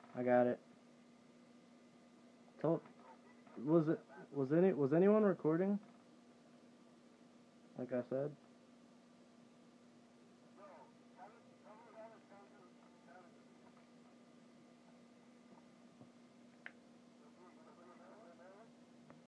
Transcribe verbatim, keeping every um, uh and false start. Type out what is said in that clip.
I got it. Told was it was any was anyone recording? Like I said.